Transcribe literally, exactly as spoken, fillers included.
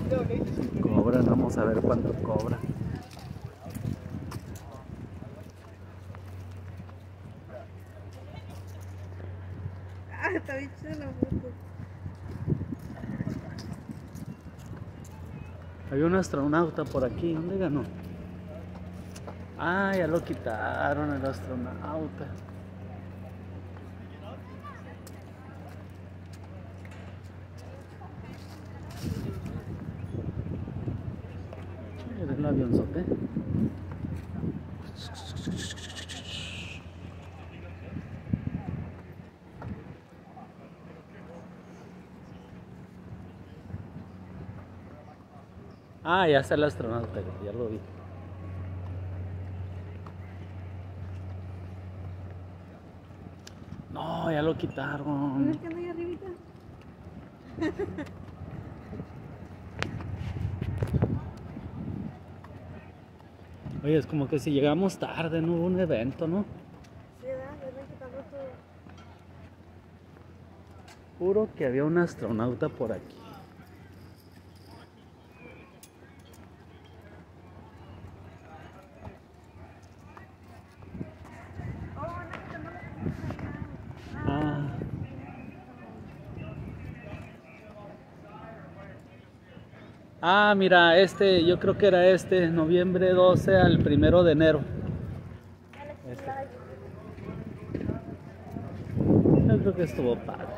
Si cobran, vamos a ver cuánto cobra. Ah, está bien chida la foto. Había un astronauta por aquí, ¿dónde ganó? Ah, ya lo quitaron el astronauta. Era el avionzote. Ah, ya está el astronauta, ya lo vi. No, ya lo quitaron. ¿No es que anda ahí arribita? Oye, es como que si llegamos tarde, no hubo un evento, ¿no? Sí, ¿verdad? Ya ven quitando todo. Juro que había un astronauta por aquí. Oh, no, que no lo Ah. Ah, mira, este, yo creo que era este, noviembre doce al primero de enero. Este. Yo creo que estuvo padre.